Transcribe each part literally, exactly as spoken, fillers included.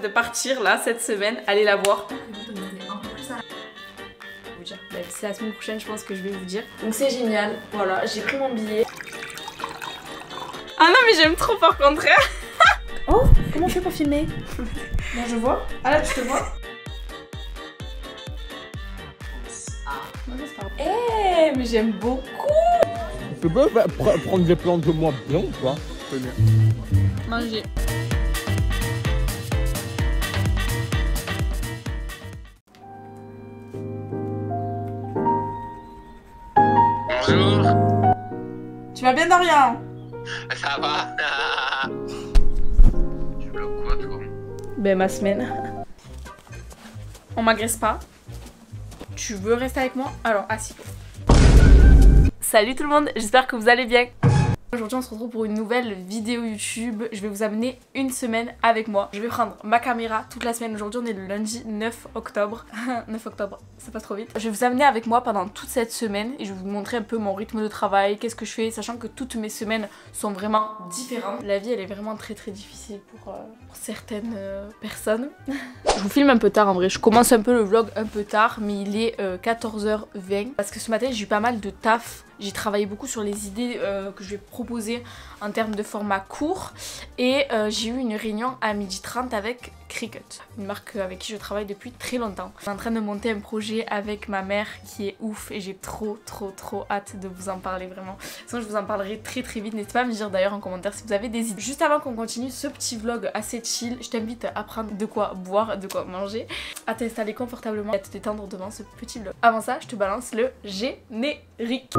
de partir là cette semaine, allez la voir. C'est la semaine prochaine je pense que je vais vous dire. Donc c'est génial, voilà, j'ai pris mon billet. Ah non mais j'aime trop par contre. Oh, comment je fais pour filmer? Bon je vois. Ah là tu te vois. Eh hey, mais j'aime beaucoup. Tu peux prendre des plantes de moi bien ou pas? Manger. Bonjour. Tu vas bien Dorian? Ça va. Tu bloques quoi toi? Ben ma semaine. On m'agresse pas. Tu veux rester avec moi? Alors assis-toi. Salut tout le monde, j'espère que vous allez bien. Aujourd'hui on se retrouve pour une nouvelle vidéo YouTube. Je vais vous amener une semaine avec moi. Je vais prendre ma caméra toute la semaine. Aujourd'hui on est le lundi neuf octobre. neuf octobre, ça passe trop vite. Je vais vous amener avec moi pendant toute cette semaine et je vais vous montrer un peu mon rythme de travail, qu'est-ce que je fais, sachant que toutes mes semaines sont vraiment différentes. La vie elle est vraiment très très difficile pour, euh, pour certaines euh, personnes. Je vous filme un peu tard en vrai, je commence un peu le vlog un peu tard, mais il est euh, quatorze heures vingt parce que ce matin j'ai eu pas mal de taf. J'ai travaillé beaucoup sur les idées euh, que je vais proposer en termes de format court et euh, j'ai eu une réunion à midi trente avec Cricut, une marque avec qui je travaille depuis très longtemps. Je suis en train de monter un projet avec ma mère qui est ouf et j'ai trop trop trop hâte de vous en parler vraiment. Sinon je vous en parlerai très très vite, n'hésitez pas à me dire d'ailleurs en commentaire si vous avez des idées. Juste avant qu'on continue ce petit vlog assez chill, je t'invite à prendre de quoi boire, de quoi manger, à t'installer confortablement et à te détendre devant ce petit vlog. Avant ça, je te balance le générique.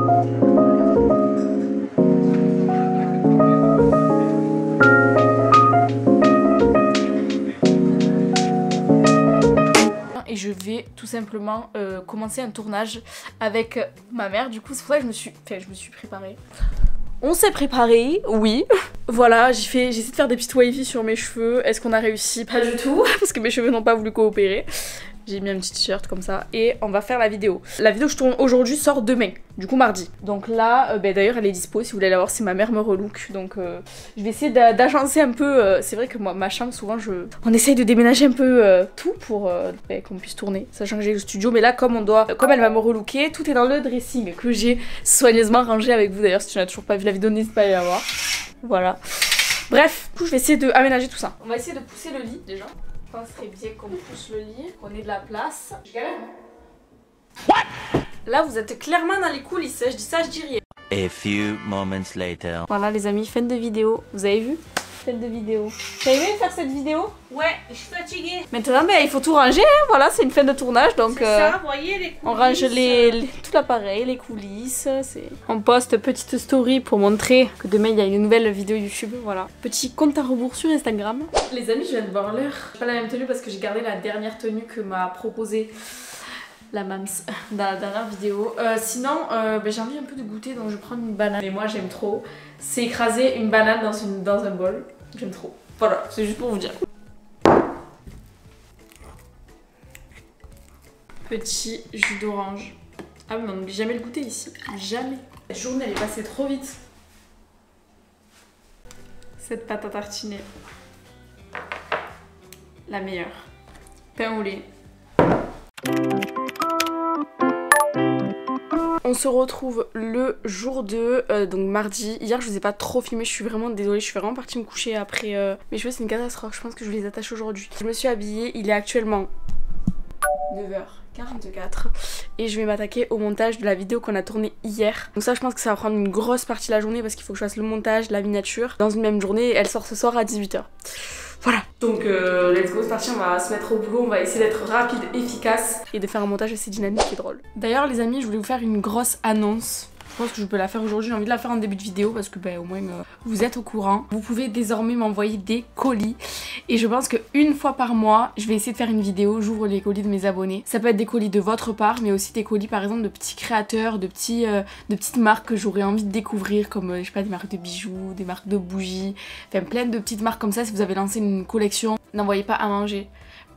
Et je vais tout simplement euh, commencer un tournage avec ma mère. Du coup c'est pour ça que je me suis, enfin, je me suis préparée. On s'est préparé, oui. Voilà, j'ai fait, j'ai essayé de faire des petites wavy sur mes cheveux. Est-ce qu'on a réussi? Pas du tout, parce que mes cheveux n'ont pas voulu coopérer. J'ai mis un petit t-shirt comme ça et on va faire la vidéo. La vidéo que je tourne aujourd'hui sort demain, du coup mardi. Donc là, euh, ben, d'ailleurs elle est dispo si vous voulez la voir, si ma mère me relook. Donc euh, je vais essayer d'agencer un peu. Euh, c'est vrai que moi, ma chambre souvent, je... on essaye de déménager un peu euh, tout pour euh, ben, qu'on puisse tourner, sachant que j'ai le studio. Mais là comme on doit, comme elle va me relooker, tout est dans le dressing que j'ai soigneusement rangé avec vous. D'ailleurs si tu n'as toujours pas vu la vidéo, n'hésite pas à aller la voir. Voilà. Bref, du coup je vais essayer d'aménager tout ça. On va essayer de pousser le lit déjà. Je pense très bien qu'on pousse le lit, qu'on ait de la place. Je galère. What? Là vous êtes clairement dans les coulisses, je dis ça, je dis rien. A few moments later. Voilà les amis, fin de vidéo. Vous avez vu? Fin de vidéo. T'as aimé faire cette vidéo? Ouais, je suis fatiguée. Maintenant ben, il faut tout ranger, hein. Voilà, c'est une fin de tournage donc c'est euh, ça, voyez les coulisses. On range les, les, tout l'appareil, les coulisses. On poste petite story pour montrer que demain il y a une nouvelle vidéo YouTube. Voilà, petit compte à rebours sur Instagram. Les amis, je viens de voir l'heure. J'ai pas la même tenue parce que j'ai gardé la dernière tenue que m'a proposée la Mams dans la dernière vidéo. Euh, sinon, euh, ben, j'ai envie un peu de goûter donc je vais prendre une banane. Et moi j'aime trop. C'est écraser une banane dans, une, dans un bol. J'aime trop. Voilà, c'est juste pour vous dire. Petit jus d'orange. Ah mais on n'oublie jamais le goûter ici. Jamais. La journée elle est passée trop vite. Cette pâte à tartiner. La meilleure. Pain au lait. On se retrouve le jour deux, euh, donc mardi. Hier je vous ai pas trop filmé, je suis vraiment désolée, je suis vraiment partie me coucher après. Euh... Mes cheveux c'est une catastrophe, je pense que je vais les attacher aujourd'hui. Je me suis habillée, il est actuellement neuf heures quarante-quatre et je vais m'attaquer au montage de la vidéo qu'on a tournée hier. Donc ça je pense que ça va prendre une grosse partie de la journée parce qu'il faut que je fasse le montage, la miniature dans une même journée. Elle sort ce soir à dix-huit heures. Voilà. Donc euh, let's go, c'est parti, on va se mettre au boulot, on va essayer d'être rapide, efficace et de faire un montage assez dynamique et drôle. D'ailleurs les amis, je voulais vous faire une grosse annonce. Je pense que je peux la faire aujourd'hui, j'ai envie de la faire en début de vidéo parce que ben, au moins euh, vous êtes au courant. Vous pouvez désormais m'envoyer des colis et je pense qu'une fois par mois, je vais essayer de faire une vidéo, j'ouvre les colis de mes abonnés. Ça peut être des colis de votre part mais aussi des colis par exemple de petits créateurs, de, petits, euh, de petites marques que j'aurais envie de découvrir comme euh, je sais pas, des marques de bijoux, des marques de bougies, enfin plein de petites marques comme ça. Si vous avez lancé une collection, n'envoyez pas à manger.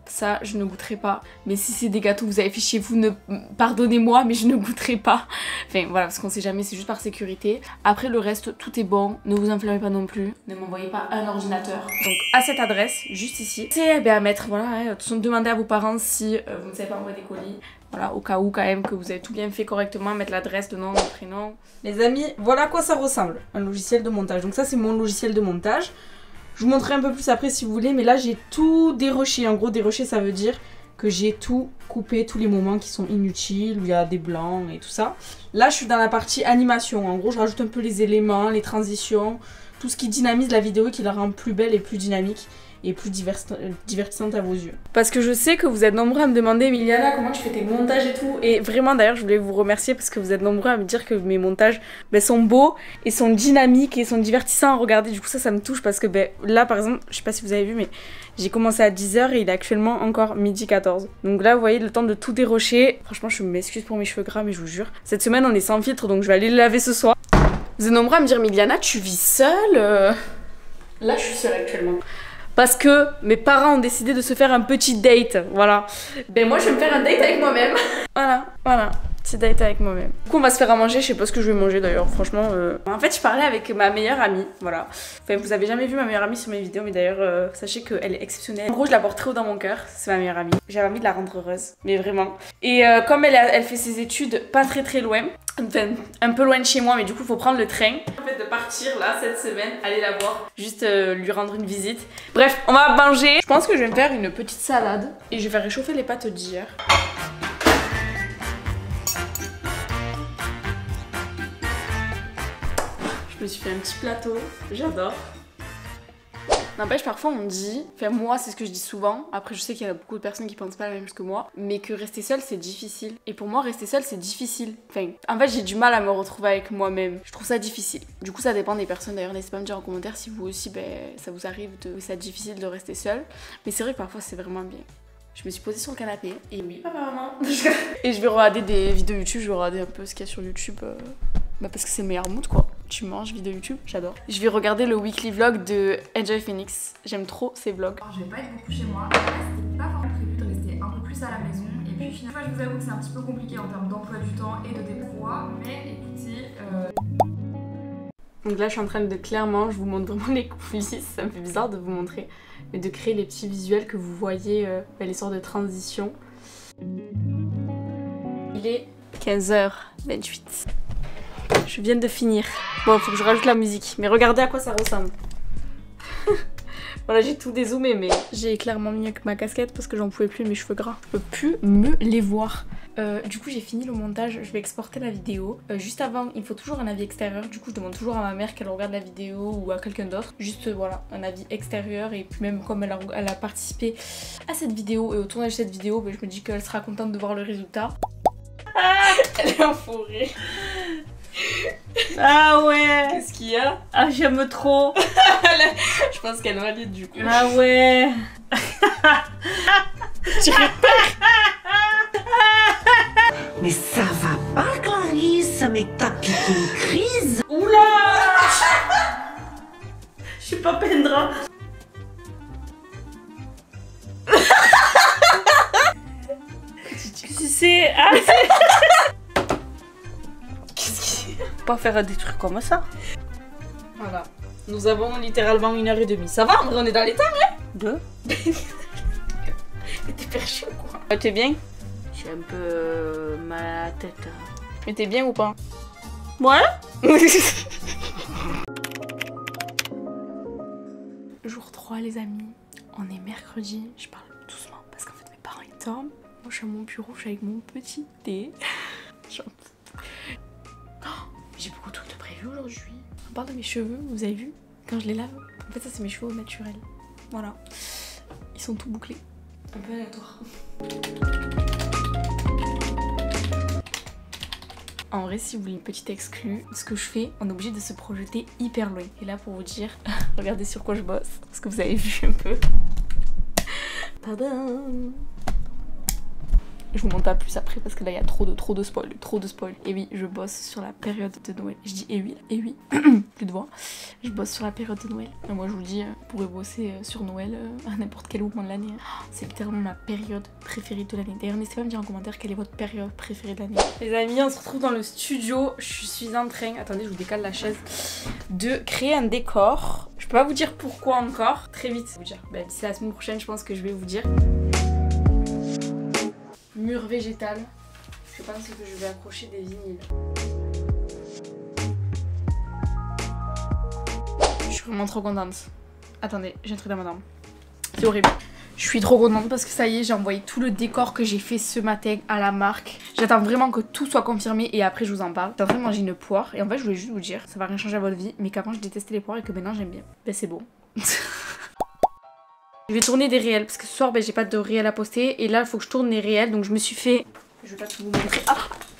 ça je ne goûterai pas. Mais si c'est des gâteaux que vous avez fait chez vous, ne... pardonnez-moi, mais je ne goûterai pas. Enfin voilà, parce qu'on sait jamais, c'est juste par sécurité. Après le reste, tout est bon, ne vous enflammez pas non plus. Ne m'envoyez pas un ordinateur. Donc à cette adresse, juste ici, c'est ben, à mettre, voilà, hein, de toute façon, demandez à vos parents si euh, vous ne savez pas envoyer des colis. Voilà, au cas où quand même que vous avez tout bien fait correctement, mettre l'adresse, le nom, le prénom. Les amis, voilà à quoi ça ressemble, un logiciel de montage. Donc ça c'est mon logiciel de montage. Je vous montrerai un peu plus après si vous voulez, mais là j'ai tout déroché. En gros, déroché ça veut dire que j'ai tout coupé, tous les moments qui sont inutiles, où il y a des blancs et tout ça. Là je suis dans la partie animation. En gros, je rajoute un peu les éléments, les transitions, tout ce qui dynamise la vidéo et qui la rend plus belle et plus dynamique. Et plus divertissante à vos yeux. Parce que je sais que vous êtes nombreux à me demander Emiliana comment tu fais tes montages et tout. Et vraiment d'ailleurs je voulais vous remercier parce que vous êtes nombreux à me dire que mes montages ben, sont beaux et sont dynamiques et sont divertissants à regarder. Du coup ça ça me touche parce que ben, là par exemple, je sais pas si vous avez vu mais j'ai commencé à dix heures et il est actuellement encore midi quatorze. Donc là vous voyez le temps de tout dérocher. Franchement je m'excuse pour mes cheveux gras mais je vous jure. Cette semaine on est sans filtre donc je vais aller les laver ce soir. Vous êtes nombreux à me dire Emiliana tu vis seule euh... Là je suis seule actuellement. Parce que mes parents ont décidé de se faire un petit date, voilà. Ben moi je vais me faire un date avec moi-même. Voilà, voilà, petit date avec moi-même. Du coup on va se faire à manger, je sais pas ce que je vais manger d'ailleurs, franchement. Euh... En fait je parlais avec ma meilleure amie, voilà. Enfin vous avez jamais vu ma meilleure amie sur mes vidéos, mais d'ailleurs euh, sachez qu'elle est exceptionnelle. En gros je la porte très haut dans mon cœur, c'est ma meilleure amie. J'avais envie de la rendre heureuse, mais vraiment. Et euh, comme elle, a, elle fait ses études pas très très loin, enfin un peu loin de chez moi, mais du coup il faut prendre le train. En fait de partir là cette semaine, aller la voir, juste euh, lui rendre une visite. Bref, on va manger. Je pense que je vais me faire une petite salade et je vais faire réchauffer les pâtes d'hier. Je me suis fait un petit plateau, j'adore. N'empêche, parfois on dit, enfin moi c'est ce que je dis souvent, après je sais qu'il y a beaucoup de personnes qui pensent pas la même chose que moi, mais que rester seule c'est difficile. Et pour moi rester seule c'est difficile. Enfin, en fait j'ai du mal à me retrouver avec moi-même. Je trouve ça difficile. Du coup ça dépend des personnes d'ailleurs, n'hésitez pas à me dire en commentaire si vous aussi ben, ça vous arrive de ça difficile de rester seule. Mais c'est vrai que parfois c'est vraiment bien. Je me suis posée sur le canapé et oui, papa, maman. Et je vais regarder des vidéos YouTube, je vais regarder un peu ce qu'il y a sur YouTube. Euh... Bah parce que c'est le meilleur mood quoi. Tu manges vidéo YouTube, j'adore. Je vais regarder le weekly vlog de Enjoy Phoenix. J'aime trop ces vlogs. Alors, je vais pas être beaucoup chez moi. C'était pas vraiment prévu de rester un peu plus à la maison. Et puis finalement, je vous avoue que c'est un petit peu compliqué en termes d'emploi du temps et de déploiement. Mais écoutez... Euh... Donc là je suis en train de clairement, je vous montre vraiment les coulisses. Ça me fait bizarre de vous montrer. Mais de créer les petits visuels que vous voyez, euh, les sortes de transitions. Il est quinze heures vingt-huit. Je viens de finir. Bon, faut que je rajoute la musique. Mais regardez à quoi ça ressemble. Voilà, j'ai tout dézoomé, mais j'ai clairement mis avec ma casquette parce que j'en pouvais plus de mes cheveux gras. Je peux plus me les voir. Euh, du coup, j'ai fini le montage. Je vais exporter la vidéo. Euh, juste avant, il faut toujours un avis extérieur. Du coup, je demande toujours à ma mère qu'elle regarde la vidéo ou à quelqu'un d'autre. Juste, euh, voilà, un avis extérieur. Et puis même comme elle a, elle a participé à cette vidéo et au tournage de cette vidéo, bah, je me dis qu'elle sera contente de voir le résultat. Ah, elle est enfourrée. Ah ouais. Qu'est-ce qu'il y a? Ah j'aime trop. Je pense qu'elle valide du coup. Ah ouais. Tu Mais ça va pas Clarisse, mais t'as piqué une crise. Oula. Je suis pas Pendra. Tu sais, ah, pas faire des trucs comme ça. Voilà. Nous avons littéralement une heure et demie. Ça va, on est dans les temps, hein? Deux. Mais t'es perché ou quoi? T'es bien? J'ai un peu euh, mal à la tête. Mais t'es bien ou pas? Ouais. Jour trois les amis. On est mercredi. Je parle doucement parce qu'en fait mes parents ils dorment. Moi je suis à mon bureau, je suis avec mon petit thé. J'ai beaucoup de trucs de prévu aujourd'hui. On parle de mes cheveux, vous avez vu? Quand je les lave, en fait ça c'est mes cheveux naturels. Voilà. Ils sont tout bouclés. Un peu aléatoire. En vrai, si vous voulez une petite exclue, ce que je fais, on est obligé de se projeter hyper loin. Et là pour vous dire, regardez sur quoi je bosse. Parce que vous avez vu un peu. Tadam! Je vous montre pas plus après parce que là il y a trop de trop de spoil, trop de spoil. Et oui, je bosse sur la période de Noël. Je dis et oui, et oui, plus de voix. Je bosse sur la période de Noël. Et moi je vous dis, vous pourrez bosser sur Noël à n'importe quel moment de l'année. C'est littéralement ma période préférée de l'année. D'ailleurs, n'hésitez pas à me dire en commentaire quelle est votre période préférée de l'année. Les amis, on se retrouve dans le studio. Je suis en train, attendez, je vous décale la chaise, de créer un décor. Je peux pas vous dire pourquoi encore. Très vite, vous dire. Ben, d'ici la semaine prochaine, je pense que je vais vous dire. Mur végétal. Je pense que je vais accrocher des vinyles. Je suis vraiment trop contente. Attendez, j'ai un truc dans ma dent. C'est horrible. Je suis trop contente parce que ça y est, j'ai envoyé tout le décor que j'ai fait ce matin à la marque. J'attends vraiment que tout soit confirmé et après je vous en parle. J'ai en train de manger une poire et en fait je voulais juste vous dire, ça va rien changer à votre vie, mais qu'avant je détestais les poires et que maintenant j'aime bien. Ben c'est bon. Je vais tourner des réels parce que ce soir ben, j'ai pas de réels à poster et là il faut que je tourne les réels, donc je me suis fait... Je vais pas tout vous montrer. Ah,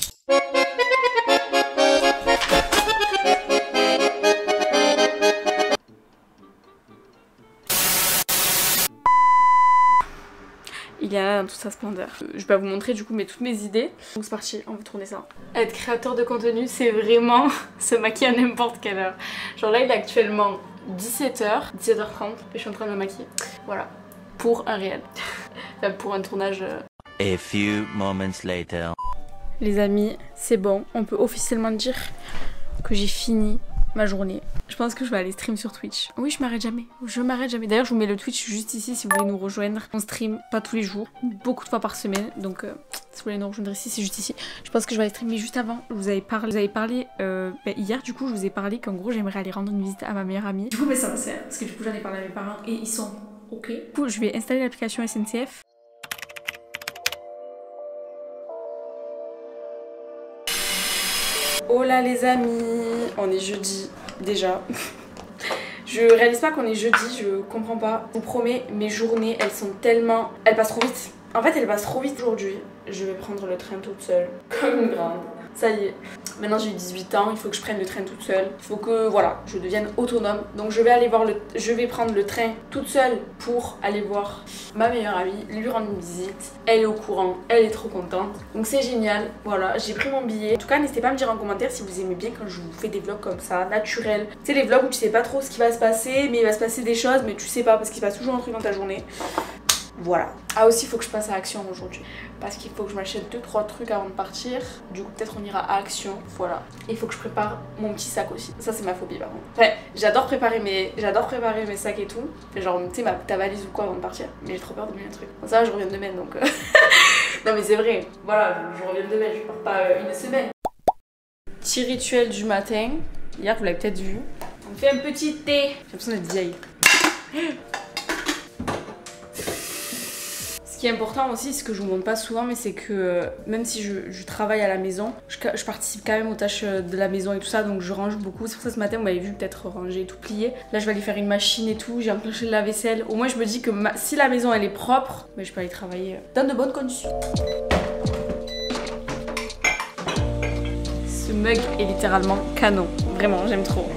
il y en a dans toute sa splendeur. Je vais pas vous montrer du coup mais toutes mes idées. Donc c'est parti, on va tourner ça. Être créateur de contenu, c'est vraiment se maquiller à n'importe quelle heure. Genre là il est actuellement dix-sept heures, dix-sept heures trente et je suis en train de me maquiller. Voilà, pour un réel. Enfin, pour un tournage. A few moments later. Les amis, c'est bon, on peut officiellement dire que j'ai fini ma journée. Je pense que je vais aller stream sur Twitch. Oui, je m'arrête jamais. Je m'arrête jamais. D'ailleurs, je vous mets le Twitch juste ici si vous voulez nous rejoindre. On stream pas tous les jours, beaucoup de fois par semaine. Donc, euh, si vous voulez nous rejoindre ici, c'est juste ici. Je pense que je vais aller streamer juste avant. Je vous avais parlé, vous avez parlé euh, bah, hier, du coup, je vous ai parlé qu'en gros, j'aimerais aller rendre une visite à ma meilleure amie. Du coup, mais ça va se faire parce que du coup, j'en ai parlé à mes parents et ils sont ok. Du coup, je vais installer l'application S N C F. Oh là les amis, on est jeudi déjà. Je réalise pas qu'on est jeudi, je comprends pas. Je vous promets, mes journées elles sont tellement... Elles passent trop vite. En fait elles passent trop vite aujourd'hui. Je vais prendre le train toute seule, comme une grande. Ça y est, maintenant j'ai dix-huit ans, il faut que je prenne le train toute seule. Il faut que, voilà, je devienne autonome. Donc je vais aller voir le... Je vais prendre le train toute seule pour aller voir ma meilleure amie, lui rendre une visite. Elle est au courant, elle est trop contente. Donc c'est génial, voilà, j'ai pris mon billet. En tout cas, n'hésitez pas à me dire en commentaire si vous aimez bien quand je vous fais des vlogs comme ça, naturels. Tu sais, les vlogs où tu sais pas trop ce qui va se passer, mais il va se passer des choses, mais tu sais pas parce qu'il se passe toujours un truc dans ta journée. Voilà. Ah aussi il faut que je passe à Action aujourd'hui parce qu'il faut que je m'achète deux trois trucs avant de partir. Du coup peut-être on ira à Action. Voilà. Et il faut que je prépare mon petit sac aussi. Ça c'est ma phobie par contre. Enfin j'adore préparer mes j'adore préparer mes sacs et tout. Fait genre tu sais ma ta valise ou quoi avant de partir. Mais j'ai trop peur d'oublier un truc. Bon, ça je reviens demain donc. Euh... non mais c'est vrai. Voilà je, je reviens demain. Je pars pas euh, une semaine. Petit rituel du matin. Hier vous l'avez peut-être vu. On fait un petit thé. J'ai l'impression d'être vieille. Ce qui est important aussi, ce que je vous montre pas souvent, mais c'est que euh, même si je, je travaille à la maison, je, je participe quand même aux tâches de la maison et tout ça, donc je range beaucoup. C'est pour ça ce matin, vous m'avez vu peut-être ranger et tout plier. Là, je vais aller faire une machine et tout, j'ai enclenché la vaisselle. Au moins, je me dis que ma, si la maison elle est propre, mais je peux aller travailler dans de bonnes conditions. Ce mug est littéralement canon, vraiment, j'aime trop.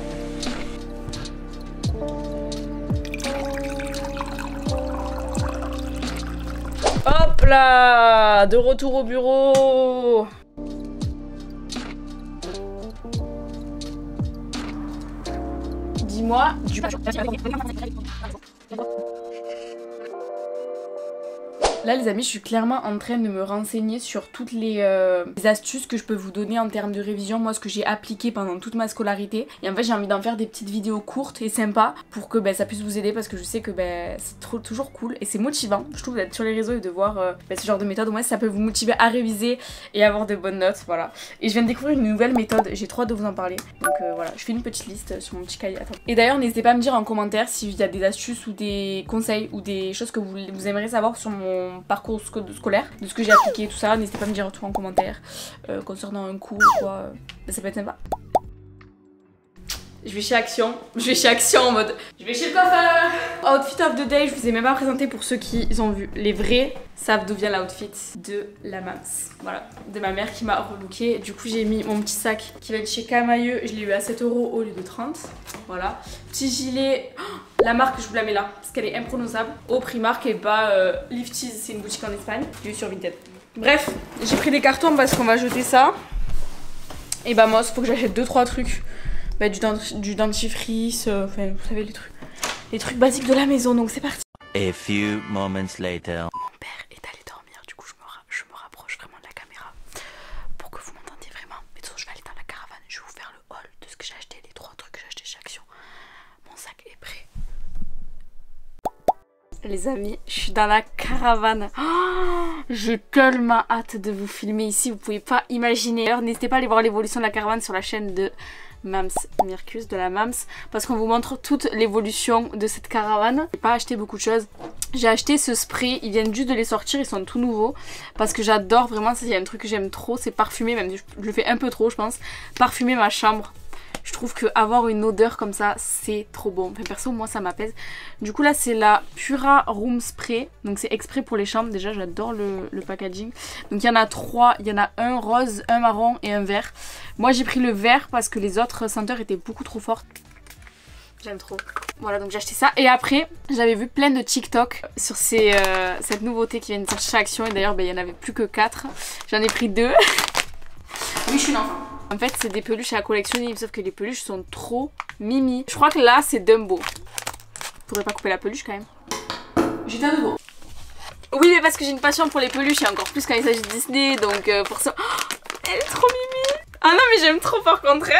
Hop là, de retour au bureau. Dis-moi du... Là les amis, je suis clairement en train de me renseigner sur toutes les, euh, les astuces que je peux vous donner en termes de révision, moi ce que j'ai appliqué pendant toute ma scolarité. Et en fait j'ai envie d'en faire des petites vidéos courtes et sympas pour que ben, ça puisse vous aider parce que je sais que ben, c'est toujours cool et c'est motivant, je trouve, d'être sur les réseaux et de voir euh, ben, ce genre de méthode. Au moins ça peut vous motiver à réviser et avoir de bonnes notes, voilà. Et je viens de découvrir une nouvelle méthode, j'ai trop hâte de vous en parler. Donc euh, voilà, je fais une petite liste sur mon petit cahier. Attends. Et d'ailleurs n'hésitez pas à me dire en commentaire s'il y a des astuces ou des conseils ou des choses que vous, vous aimeriez savoir sur mon parcours sco scolaire, de ce que j'ai appliqué, tout ça. N'hésitez pas à me dire tout en commentaire euh, concernant un cours ou quoi, euh, ça peut être sympa. Je vais chez Action, je vais chez Action en mode je vais chez le coiffeur. Outfit of the day, je vous ai même pas présenté pour ceux qui ont vu. Les vrais savent d'où vient l'outfit de la mams. Voilà, de ma mère qui m'a relooké. Du coup j'ai mis mon petit sac qui va être chez Camailleux, je l'ai eu à sept euros au lieu de trente. Voilà, petit gilet, oh, la marque je vous la mets là parce qu'elle est imprononçable. Au Primark et pas euh, Lifties, c'est une boutique en Espagne. J'ai eu sur Vinted. Bref, j'ai pris des cartons parce qu'on va jeter ça. Et bah moi, il faut que j'achète deux trois trucs. Bah, du, dent du dentifrice, euh, enfin vous savez les trucs. Les trucs basiques de la maison, donc c'est parti. A few moments later. Mon père est allé dormir, du coup je me, ra je me rapproche vraiment de la caméra pour que vous m'entendiez vraiment. Mais de toute façon, je vais aller dans la caravane, je vais vous faire le haul de ce que j'ai acheté, les trois trucs que j'ai acheté chez Action. Mon sac est prêt. Les amis, je suis dans la caravane. Oh, j'ai tellement hâte de vous filmer ici, vous pouvez pas imaginer. Alors n'hésitez pas à aller voir l'évolution de la caravane sur la chaîne de Mams Mircus, de la Mams, parce qu'on vous montre toute l'évolution de cette caravane. J'ai pas acheté beaucoup de choses. J'ai acheté ce spray, ils viennent juste de les sortir, ils sont tout nouveaux. Parce que j'adore vraiment, il y a un truc que j'aime trop, c'est parfumer, même si je le fais un peu trop je pense, parfumer ma chambre. Je trouve qu'avoir une odeur comme ça, c'est trop bon. Enfin, perso, moi, ça m'apaise. Du coup, là, c'est la Pura Room Spray. Donc, c'est exprès pour les chambres. Déjà, j'adore le, le packaging. Donc, il y en a trois. Il y en a un rose, un marron et un vert. Moi, j'ai pris le vert parce que les autres senteurs étaient beaucoup trop fortes. J'aime trop. Voilà, donc j'ai acheté ça. Et après, j'avais vu plein de TikTok sur ces, euh, cette nouveauté qui vient de sortir chez Action. Et d'ailleurs, ben, il n'y en avait plus que quatre. J'en ai pris deux. Oui, je suis une enfant. En fait, c'est des peluches à collectionner, sauf que les peluches sont trop mimi. Je crois que là, c'est Dumbo. Faudrait pas couper la peluche quand même. J'étais à nouveau. Oui, mais parce que j'ai une passion pour les peluches et encore plus quand il s'agit de Disney, donc euh, pour ça... Oh, elle est trop mimi. Ah non, mais j'aime trop par contre.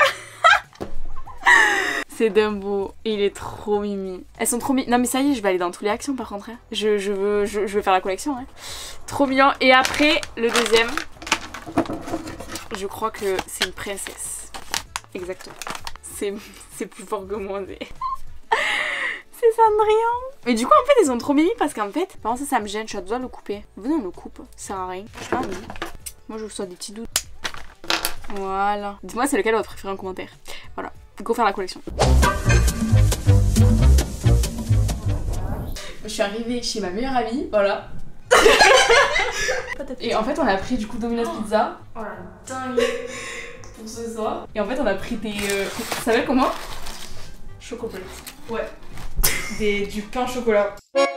C'est Dumbo, il est trop mimi. Elles sont trop mimi. Non mais ça y est, je vais aller dans tous les actions par contre. Hein. Je, je, veux, je, je veux faire la collection. Hein. Trop mignon. Et après, le deuxième... Je crois que c'est une princesse. Exactement. C'est plus fort que moi. C'est Cendrillon. Mais du coup, en fait, elles sont trop mimi parce qu'en fait, par contre, ça, ça me gêne. Je suis à deux doigts de le couper. Venez, on le coupe. Ça sert à rien. Je sais pas, mais... Moi, je vous souhaite des petits doutes. Voilà. Dites-moi, c'est lequel votre préféré en commentaire. Voilà. Go faire la collection. Je suis arrivée chez ma meilleure amie. Voilà. Et en fait on a pris du coup Domino's oh. Pizza. Oh la dingue. Pour ce soir. Et en fait on a pris des... Euh, ça s'appelle comment? Chocolat. Ouais. Des, du pain au chocolat.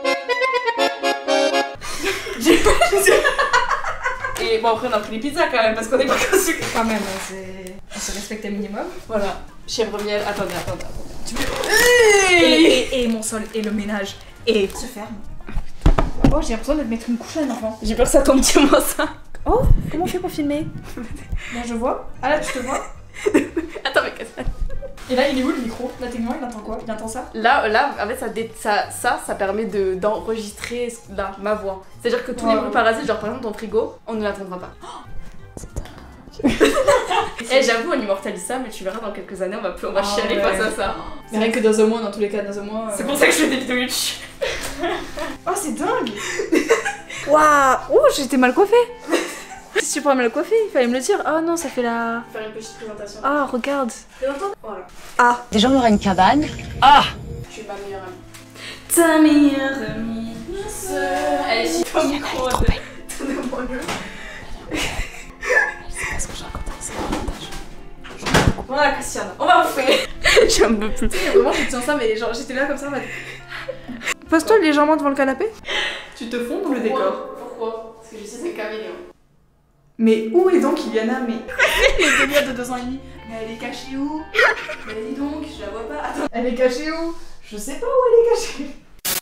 Et bon après on a pris des pizzas quand même parce qu'on est pas qu'au sucre. Quand même, on se respecte un minimum. Voilà. Chèvre miel. Attendez, attendez, attendez. Tu peux... et, et, et mon sol et le ménage. Et se ferme. Oh, j'ai l'impression de mettre une couche à un enfant. J'ai peur que ça tombe sur moi ça. Oh, comment on fait pour filmer? Là je vois. Ah là tu te vois. Attends mais qu'est-ce. Et là il est où le micro? Là techniquement il entend quoi? Il entend ça? Là, là en fait ça, dé... ça, ça, ça permet d'enregistrer de, là ma voix. C'est-à-dire que tous ouais, les bruits ouais. parasites, genre par exemple ton frigo, on ne l'entendra pas. Oh, et hey, j'avoue on immortalise ça mais tu verras dans quelques années on va, plus, on va oh, chialer ouais. face à ça. Mais rien que dans un mois, dans tous les cas dans un mois. Euh... C'est pour ça que je fais des vidéos YouTube. Oh c'est dingue. Waouh. Oh j'étais mal coiffée. Si tu pourrais me le coiffer, il fallait me le dire. Oh non ça fait la... Faire une petite présentation. Ah regarde. Voilà. Ah. Déjà on aura une cabane. Ah. Je suis ma meilleure amie. Ta meilleure amie. Ma soeur. Elle est si ton micro. Donnez-moi-le. C'est pas ce que je raconte, c'est un montage. Voilà Christiane, on va refaire. J'en peux plus. Vraiment je tiens ça mais genre j'étais là comme ça. Pose-toi légèrement devant le canapé. Tu te fonds dans le décor. Pourquoi? Parce que je sais c'est caméléon. Mais où est donc Iliana? Mais les délires de deux ans et demi. Mais elle est cachée où? Mais dis donc, je la vois pas. Attends. Elle est cachée où? Je sais pas où elle est cachée.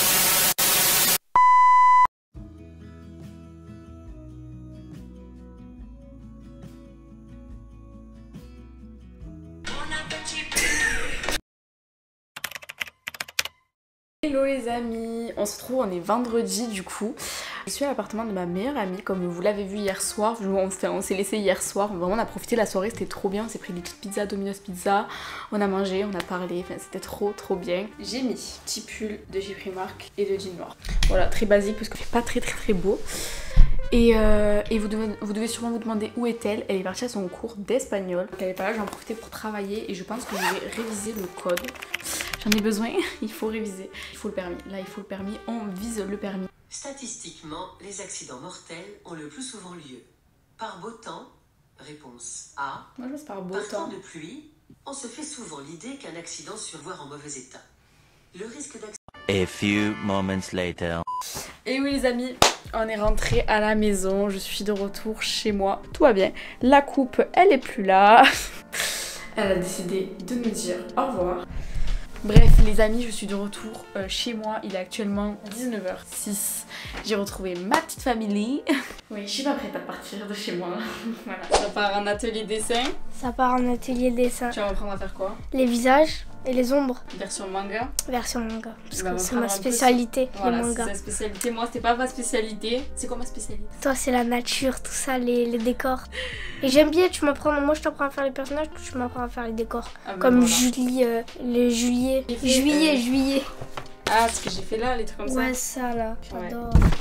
Hello les amis, on se retrouve, on est vendredi du coup. Je suis à l'appartement de ma meilleure amie, comme vous l'avez vu hier soir. On, on s'est laissé hier soir, vraiment on a profité de la soirée, c'était trop bien. On s'est pris des petites pizzas, Domino's Pizza, on a mangé, on a parlé, enfin c'était trop trop bien. J'ai mis petit pull de chez Primark et de jean noir. Voilà, très basique parce que c'est pas très très très beau. Et, euh, et vous, devez, vous devez sûrement vous demander où est-elle. Elle est partie à son cours d'espagnol. Donc elle est pas là, j'en profité pour travailler et je pense que je vais réviser le code. J'en ai besoin, il faut réviser. Il faut le permis, là il faut le permis, on vise le permis. Statistiquement, les accidents mortels ont le plus souvent lieu par beau temps. Réponse A. Moi je pense par beau par temps. temps de pluie, on se fait souvent l'idée qu'un accident survoit en mauvais état. Le risque d'accident... A few moments later. Et oui les amis, On est rentré à la maison, je suis de retour chez moi, tout va bien. La coupe, elle est plus là. Elle a décidé de nous dire au revoir. Bref les amis, je suis de retour euh, chez moi, il est actuellement dix-neuf heures six. J'ai retrouvé ma petite famille. Oui, je suis pas prête à partir de chez moi. Voilà. Ça part en atelier dessin. Ça part en atelier dessin. Tu vas m'apprendre à faire quoi? Les visages et les ombres. Version manga. Version manga. Parce bah, que c'est ma spécialité, voilà, les mangas. C'est sa spécialité. Moi, c'était pas ma spécialité. C'est quoi ma spécialité? Toi, c'est la nature, tout ça, les, les décors. Et j'aime bien, tu m'apprends. Moi, je t'apprends à faire les personnages, tu m'apprends à faire les décors. Ah, bah, comme voilà. Julie, euh, le juillet. Fait, Juillet, euh... juillet. Ah, ce que j'ai fait là, les trucs comme ça. Ouais, ça là, j'adore. Ouais.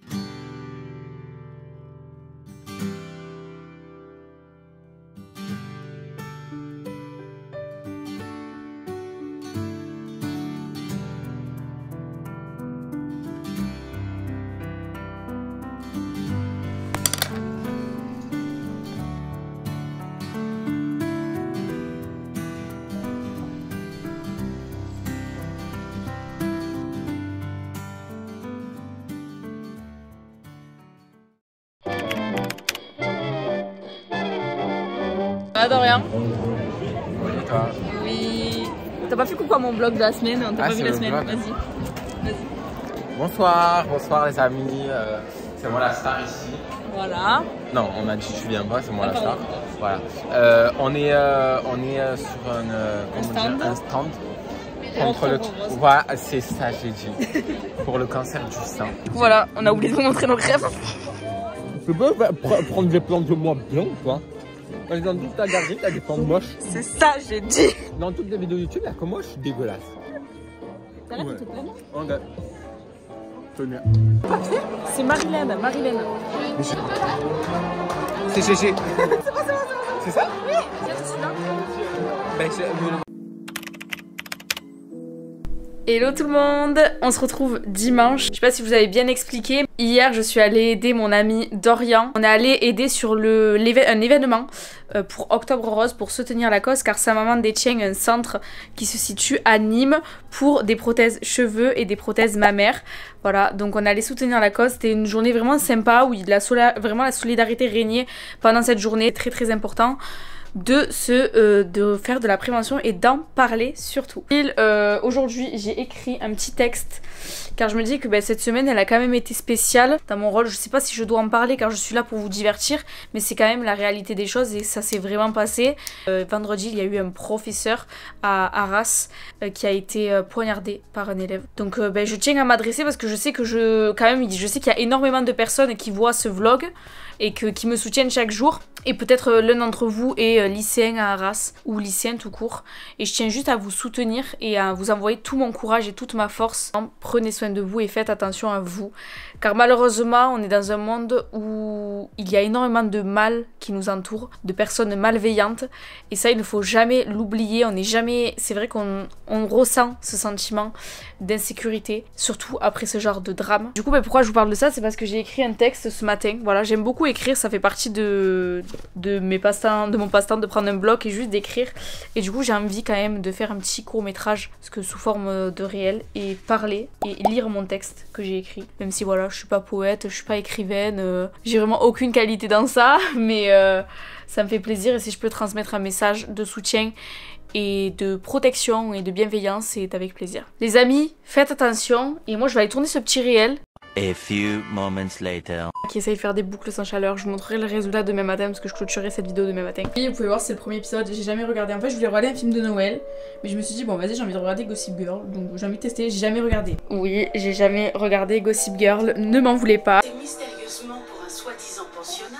Ça va Dorian? Oui, toi? Oui. T'as pas fait coucou à mon vlog de la semaine? On t'a Ah, pas vu c'est la le semaine? vlog. Vas-y. Vas-y. Bonsoir, bonsoir les amis. Euh, c'est moi la star ici. Voilà. Non, on m'a dit que je viens pas, c'est moi Ah, la star. pardon. Voilà. Euh, on est, euh, on est euh, sur un, euh, Un comment stand. dire, un stand Pour contre le. Octobre Rose. Voilà, c'est ça j'ai dit. Pour le cancer du sein. Voilà, on a oublié de vous montrer nos crêpes. Tu peux pr prendre des plantes de moi bien ou pas? Par exemple, toute ta galerie, t'as des plantes moches. C'est ça, j'ai dit. Dans toutes les vidéos YouTube, il y a que moi, je suis dégueulasse. T'arrêtes Ouais. de te plaindre? Ok. Tenez. C'est Marilène, Marilène. C'est G G. C'est ça? Oui, c'est celui-là. Ben, c'est... Hello tout le monde, on se retrouve dimanche. Je sais pas si vous avez bien expliqué. Hier, je suis allée aider mon ami Dorian. On est allé aider sur le, un événement euh, pour Octobre Rose pour soutenir la cause car sa maman détient un centre qui se situe à Nîmes pour des prothèses cheveux et des prothèses mammaires. Voilà, donc on allait soutenir la cause. C'était une journée vraiment sympa où la vraiment la solidarité régnait pendant cette journée. Très très important de se euh, de faire de la prévention et d'en parler surtout. Euh, Aujourd'hui j'ai écrit un petit texte car je me dis que ben, cette semaine elle a quand même été spéciale dans mon rôle. Je sais pas si je dois en parler car je suis là pour vous divertir, mais c'est quand même la réalité des choses et ça s'est vraiment passé. Euh, vendredi il y a eu un professeur à Arras euh, qui a été euh, poignardé par un élève. Donc euh, ben, je tiens à m'adresser parce que je sais que je quand même je sais qu'il y a énormément de personnes qui voient ce vlog et que, qui me soutiennent chaque jour. Et peut-être euh, l'un d'entre vous est euh, lycéen à Arras ou lycéen tout court. Et je tiens juste à vous soutenir et à vous envoyer tout mon courage et toute ma force. Prenez soin de vous et faites attention à vous. Car malheureusement, on est dans un monde où il y a énormément de mal qui nous entoure, de personnes malveillantes. Et ça, il ne faut jamais l'oublier. On n'est jamais... C'est vrai qu'on on ressent ce sentiment d'insécurité, surtout après ce genre de drame. Du coup, bah, pourquoi je vous parle de ça? C'est parce que j'ai écrit un texte ce matin. Voilà, j'aime beaucoup écrire, ça fait partie de, de mes passe-temps, de mon passe-temps de prendre un bloc et juste d'écrire. Et du coup, j'ai envie quand même de faire un petit court-métrage, parce que sous forme de réel, et parler et lire mon texte que j'ai écrit. Même si voilà, je suis pas poète, je suis pas écrivaine, euh, j'ai vraiment aucune qualité dans ça, mais euh, ça me fait plaisir et si je peux transmettre un message de soutien et de protection et de bienveillance, c'est avec plaisir. Les amis, faites attention et moi je vais aller tourner ce petit réel. A few moments later. Qui essaye de faire des boucles sans chaleur. Je vous montrerai le résultat demain matin parce que je clôturerai cette vidéo demain matin. Oui, vous pouvez voir, c'est le premier épisode. J'ai jamais regardé. En fait, je voulais regarder un film de Noël, mais je me suis dit, bon, vas-y, j'ai envie de regarder Gossip Girl. Donc, j'ai envie de tester. J'ai jamais regardé. Oui, j'ai jamais regardé Gossip Girl. Ne m'en voulez pas. C'est mystérieusement pour un soi-disant pensionnat.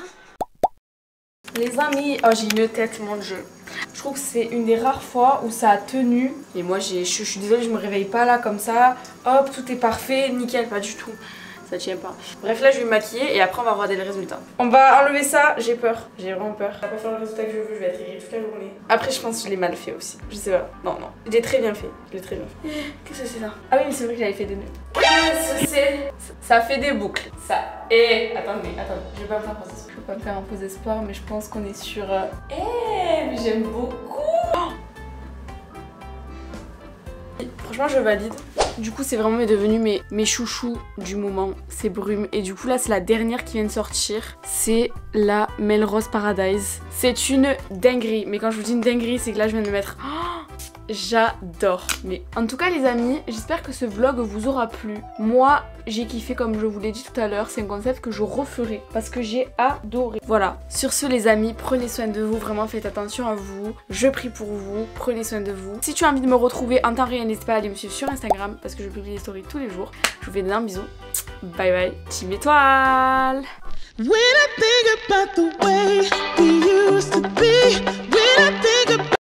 Les amis, oh, j'ai une tête, mon dieu. Je trouve que c'est une des rares fois où ça a tenu. Et moi, je, je suis désolée, je me réveille pas là comme ça. Hop, tout est parfait, nickel, pas du tout. Ça tient pas. Bref, là je vais me maquiller et après on va regarder le résultat. On va enlever ça, j'ai peur, j'ai vraiment peur. Je vais pas faire le résultat que je veux, je vais être irritée toute la journée. Après je pense que je l'ai mal fait aussi, je sais pas. Non, non, je l'ai très bien fait, je l'ai très bien fait. Qu'est-ce que c'est ça? Ah oui mais c'est vrai que j'avais fait des nœuds. Qu'est-ce que c'est? Ça fait des boucles, ça. Et attendez, attendez, je vais pas me faire poser, je peux pas me faire un pause espoir mais je pense qu'on est sur... Eh, mais j'aime beaucoup. Oh, franchement franchement je valide. Du coup c'est vraiment devenu mes, mes chouchous du moment, c'est Brume. Et du coup là c'est la dernière qui vient de sortir, c'est la Melrose Paradise. C'est une dinguerie, mais quand je vous dis une dinguerie c'est que là je viens de mettre... Oh, j'adore. Mais en tout cas les amis, j'espère que ce vlog vous aura plu. Moi j'ai kiffé comme je vous l'ai dit tout à l'heure, c'est un concept que je referai parce que j'ai adoré. Voilà, sur ce les amis, prenez soin de vous, vraiment faites attention à vous. Je prie pour vous, prenez soin de vous. Si tu as envie de me retrouver en temps réel, n'hésite pas à aller me suivre sur Instagram parce que je publie des stories tous les jours. Je vous fais d'énormes bisous. Bye bye, team étoile. When I think about the way